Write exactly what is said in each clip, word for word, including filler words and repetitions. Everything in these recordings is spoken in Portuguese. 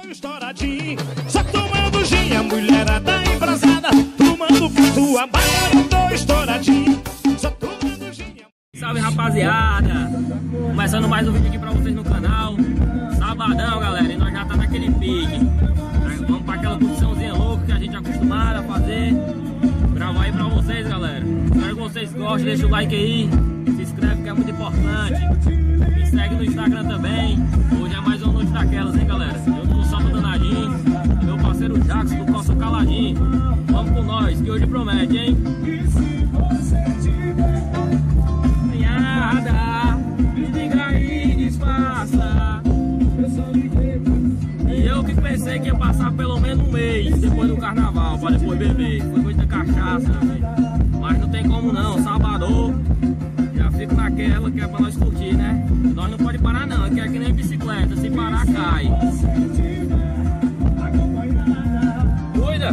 Estouradinho, só tomando gin, a mulherada embrasada, tomando pra tua bala, tô estouradinho, só tomando gin. Salve, rapaziada, começando mais um vídeo aqui pra vocês no canal. Sabadão, galera, e nós já tá naquele pique. Vamos pra aquela produçãozinha louca que a gente é acostumado a fazer. Gravar aí pra vocês, galera. Espero que vocês gostem, deixa o like aí, se inscreve que é muito importante. Me segue no Instagram também. Hoje é mais uma noite daquelas, hein, galera. Eu tô só danadinho, meu parceiro Jackson do Coça Caladinho. Vamos com nós, que hoje promete, hein? Cunhada, me liga aí, disfarça. E eu que pensei que ia passar pelo menos um mês depois do carnaval, pra depois beber. Foi muita cachaça, mas não tem como não, sábado. Já fico naquela que é pra nós curtir, né? Nós não pode parar não, que é que nem bicicleta, se parar cai. Cuida!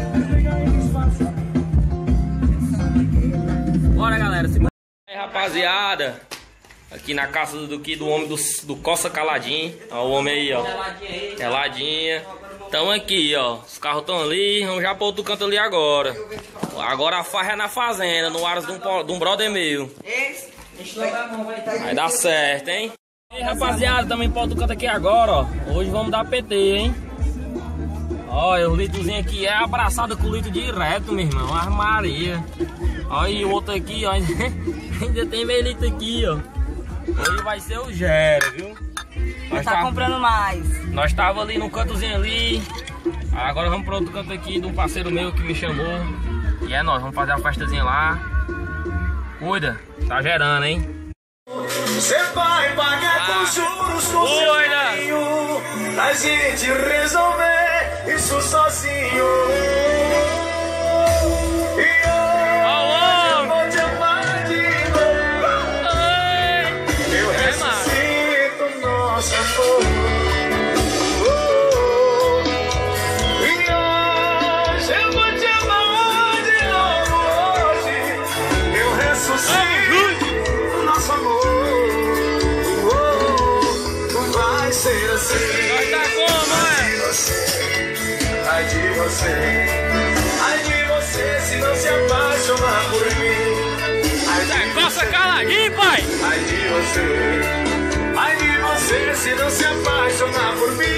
Bora, galera, se... Aí, rapaziada, aqui na casa do que do homem do, do Coça Caladinho. Ó, o homem aí, ó. Geladinha. Tamo aqui, ó. Os carros estão ali. Vamos já pro outro canto ali agora. Agora a farra é na fazenda, no aras de um, de um brother meu. Vai dar certo, hein? E aí, rapaziada, tamo em pau do canto aqui agora, ó. Hoje vamos dar P T, hein? Olha, o litozinho aqui é abraçado com o lito direto, meu irmão. As Maria. Olha, e o outro aqui, ó. Ainda tem meio litro aqui, ó. Hoje vai ser o Gera, viu? Nós tá tava... comprando mais. Nós tava ali no cantozinho ali. Agora vamos pro outro canto aqui de um parceiro meu que me chamou. E é nóis, vamos fazer a festazinha lá. Cuida, tá gerando, hein? Você vai pagar ah, com juros com seu filho, a gente resolver isso sozinho. E hoje eu vou te amar de novo. Eu ressuscito nosso amor. E hoje eu vou te amar de novo. Hoje eu ressuscito nosso amor. Ser assim, vai dar como, ai de você, ai de você, ai de você se não se apaixonar por mim. Ai de Coça Caladinho, pai. Ai de você, ai de você se não se apaixonar por mim.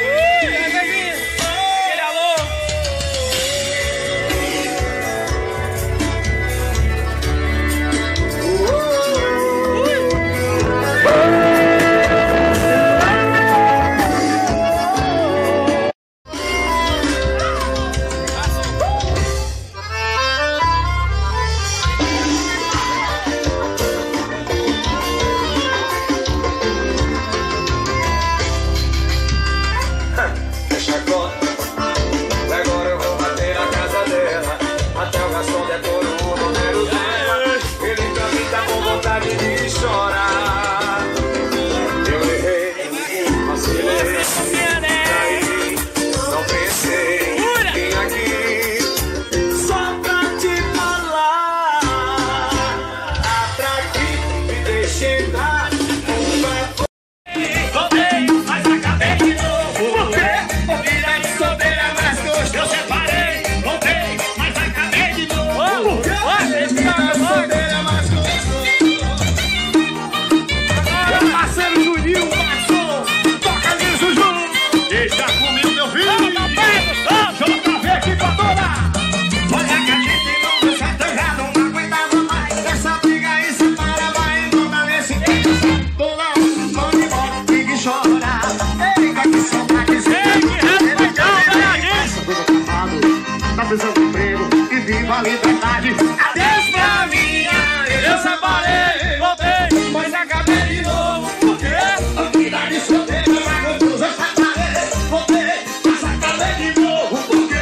Precisando de emprego e viva a liberdade. Adeus pra minha, eu separei, voltei, mas acabei de novo. Por quê? A vida de solteiro, mas com Deus eu separei, voltei, mas acabei de novo. Por quê?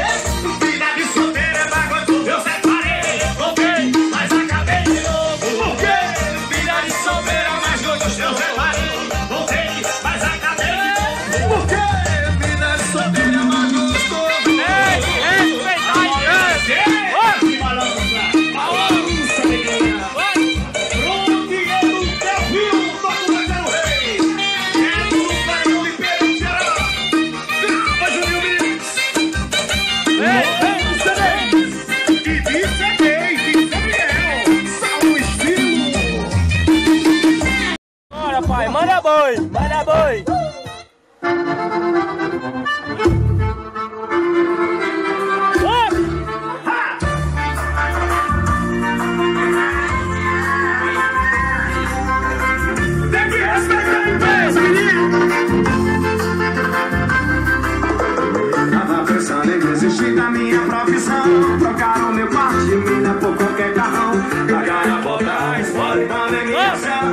na minha profissão. Trocaram meu quarto de mina por qualquer carrão. Pagaram a botar, escola e pandemia.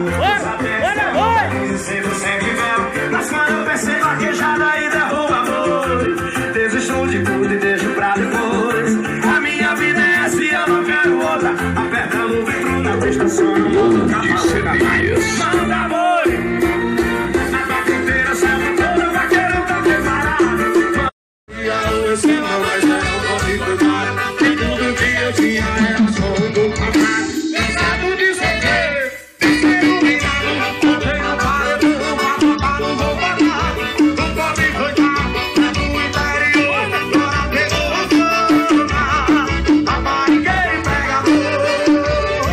Sempre sem véu. Mas quando eu percebo a queijada e derruba amor, desisto de tudo e deixo pra depois. A minha vida é essa e eu não quero outra. Aperta no vidro da pista, só não vou ficar mais. Manda amor. Na vaca inteira, sempre todo vaqueiro tá preparado. E a luz que não vai ser um pouquinho cuidado. E tudo que eu tinha era só um pouco amado. Pensado de ser que descer no ligado. Botei no paredão, mas papai não vou pagar. Não pode cuidar, é do interior. Agora pegou a fama. Papai ninguém pega amor.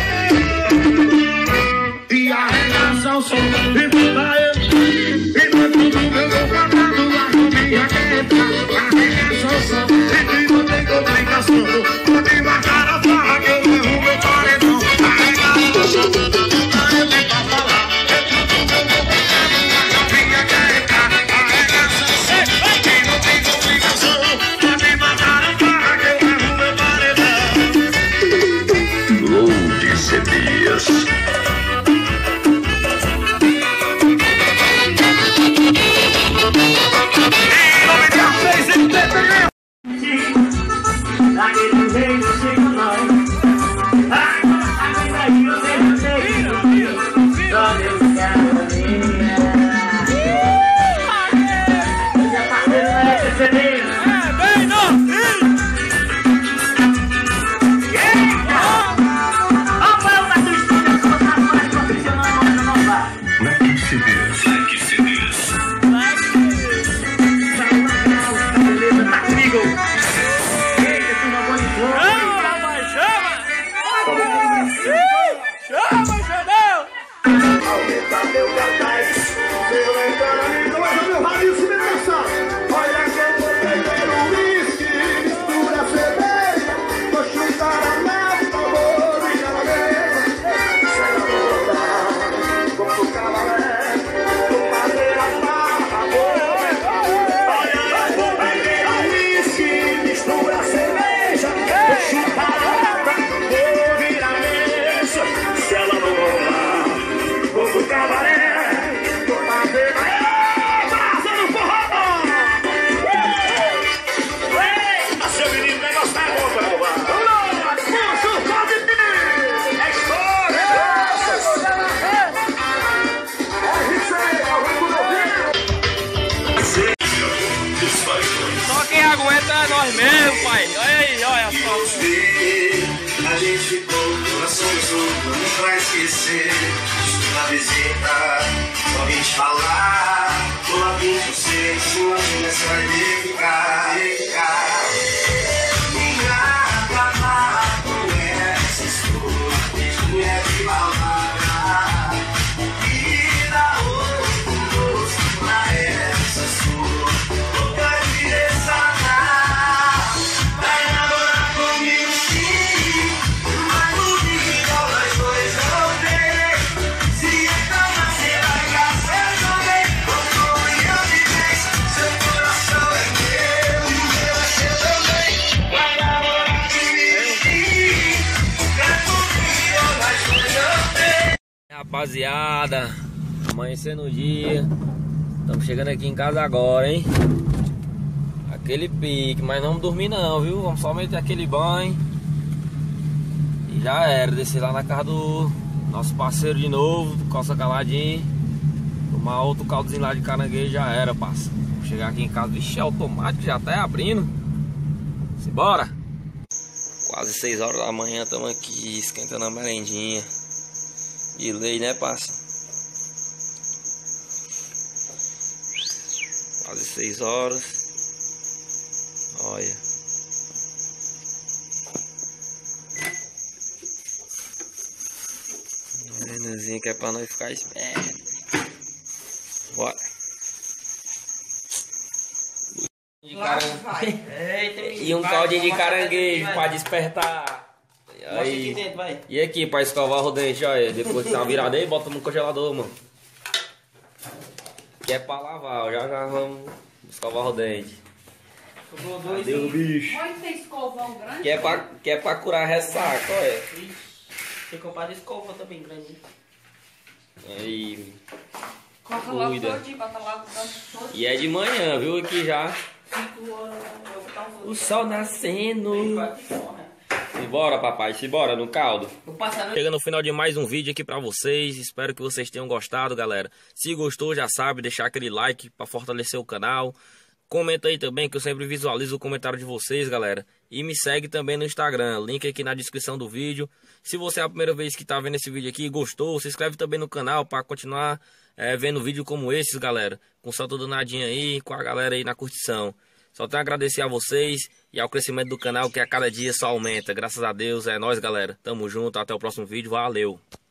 E a relação só me toda eu. E não é tudo meu vou guardado lá no minha quenta. A relação só e não tem complicação. Pode marcar a farra que eu derrubo meu paredão. A relação só eu nem pra falar. É tudo meu vou guardado lá na minha quenta. A relação só e não tem complicação. Pode marcar a farra que eu derrubo meu paredão. Load C Ds. Daquele jeito chega nós. Ai, ai, daí eu tenho jeito. Só Deus quer minha. Hoje a parceira vai receber. É, bem, não. Olha o pau da tua história, só tá mais profissional, não não vai. Like C Ds. Like C Ds. Like C Ds. Beleza, tá comigo. Aumenta meu cartaz, meu amigo, mas o meu rádio se mereça. Olha que eu vou beber um whisky, mistura cerveja, vou chutar a nave, favor, e ela mesma. Sai da boca, vou pro cabaré, vou fazer a farra, olha, eu vou beber um whisky, mistura cerveja, vou chutar a nave, vou virar mesa. Se ela não rolar, vou pro cabaré, vou fazer a brasa no forró. A seu menino vai gostar de outra roubada. Posso pode vir, é história. Só quem aguenta é nós mesmo, pai. Olha aí, olha só. A gente ficou, coração solto, não vai esquecer. Na visita, só vim te falar. Tô lá com você, sua vida vai ficar, ficar. Minha cama com essa escura, mulher de balada. E dá outro gosto pra essa sua boca de sanar. Vai namorar comigo sim, mas comigo nós dois não tem. Se a cama você vai casar também, como eu de vez, seu coração é meu e o meu é seu também. Vai namorar comigo sim, mas comigo nós dois não tem. Rapaziada, amanhecendo o dia. Estamos chegando aqui em casa agora, hein? Aquele pique, mas não vamos dormir não, viu? Vamos só meter aquele banho. E já era, descer lá na casa do nosso parceiro de novo, do Coça Caladinho. Tomar outro caldozinho lá de caranguejo, já era, parça. Vamos chegar aqui em casa, vixe, é automático, já tá abrindo. Simbora! Quase seis horas da manhã, estamos aqui esquentando a merendinha. De lei, né, parça? Quase seis horas. Olha. Menuzinho que é pra nós ficar esperto. Bora. De caranguejo. E um caldinho de caranguejo pra despertar. Aí. Aqui dentro, vai. E aqui pra escovar o dente, olha. Depois que tá virado aí, bota no congelador, mano. Que é pra lavar, ó. Já já vamos escovar o dente. Cadê o bicho? Olha que tem escovão grande. Que é pra, que é pra curar ressaca, olha. Tem que comprar escova também grande. Aí. Coloca logo Cuida. todinho, bota logo todo. E é de manhã, viu? Aqui já. cinco horas, eu vou botar um O sol nascendo. Simbora, papai, simbora no caldo. Vou passar no... Chegando no final de mais um vídeo aqui pra vocês. Espero que vocês tenham gostado, galera. Se gostou, já sabe, deixar aquele like pra fortalecer o canal. Comenta aí também, que eu sempre visualizo o comentário de vocês, galera. E me segue também no Instagram, link aqui na descrição do vídeo. Se você é a primeira vez que tá vendo esse vídeo aqui e gostou, se inscreve também no canal para continuar é, vendo vídeo como esses, galera. Com salto danadinho aí, com a galera aí na curtição. Só tenho a agradecer a vocês e ao crescimento do canal, que a cada dia só aumenta. Graças a Deus, é nóis, galera. Tamo junto, até o próximo vídeo, valeu!